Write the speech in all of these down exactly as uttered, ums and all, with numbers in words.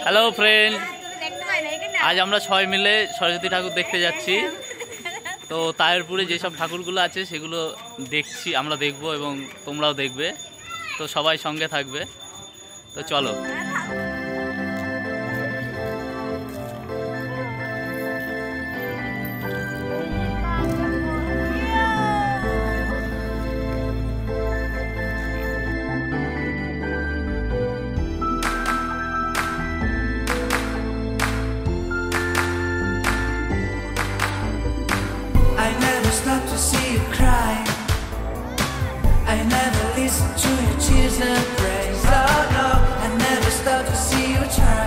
Hello friend, আজ আমরা সবাই মিলে সরস্বতী ঠাকুর দেখতে যাচ্ছি। তো তায়েরপুরে যেসব ঠাকুরগুলো আছে সেগুলো দেখছি, আমরা দেখব এবং তোমরাও দেখবে। তো সবাই সঙ্গে থাকবে, তো চলো। I never stop to see you cry. I never listen to your tears and praise. Oh no, I never stop to see you try.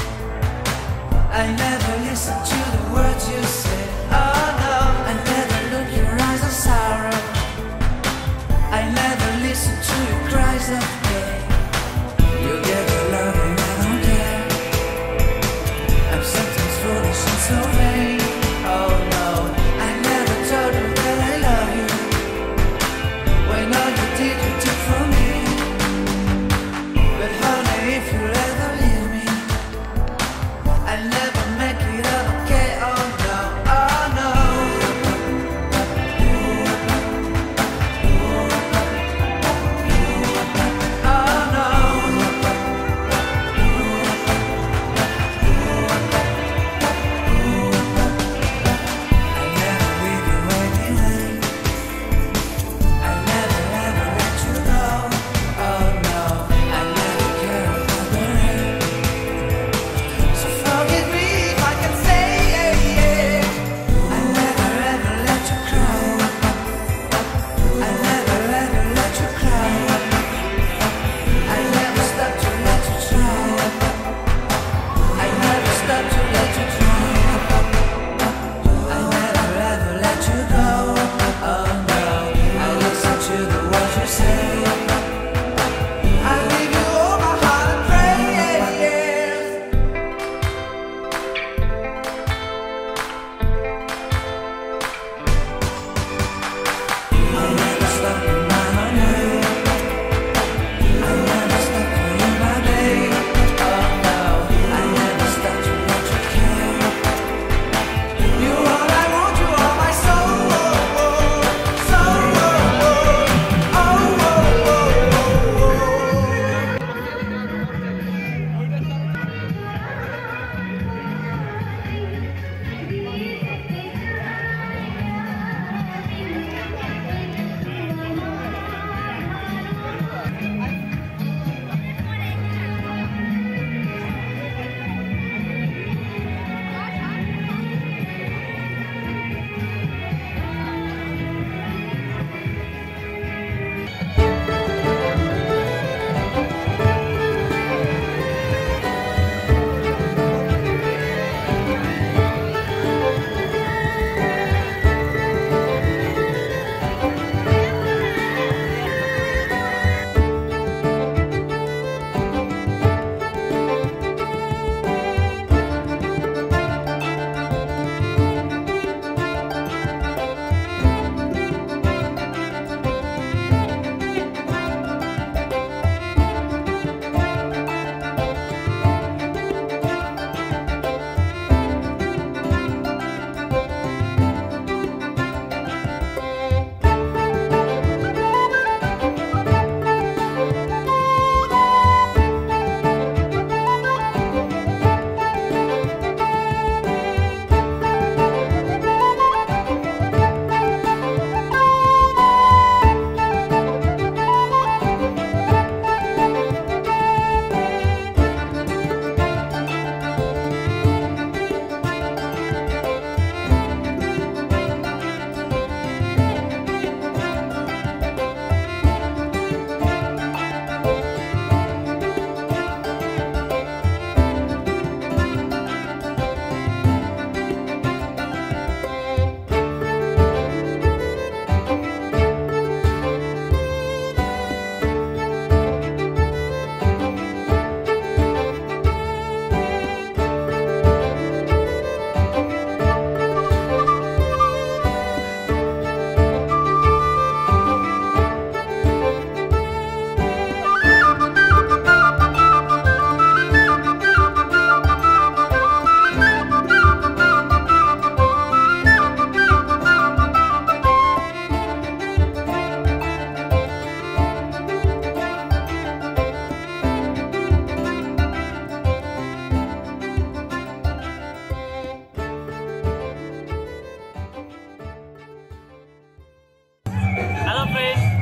I never listen to the words you say. Oh no, I never look your eyes of sorrow. I never listen to your cries of pain. You get the love and I don't care. I'm sometimes foolish and so vain. Oh no, I never told you that I love you, when all you did you took from me. But honey, if you'll ever leave me, I'll never make it up, okay? Oh no,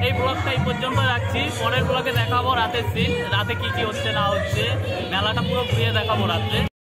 এই ব্লগটা এই পর্যন্ত রাখছি। পরের ব্লগে দেখাবো রাতের scene, রাতে কি কি হচ্ছে না হচ্ছে, মেলাটা পুরো ঘুরিয়ে দেখাবো রাত্রে।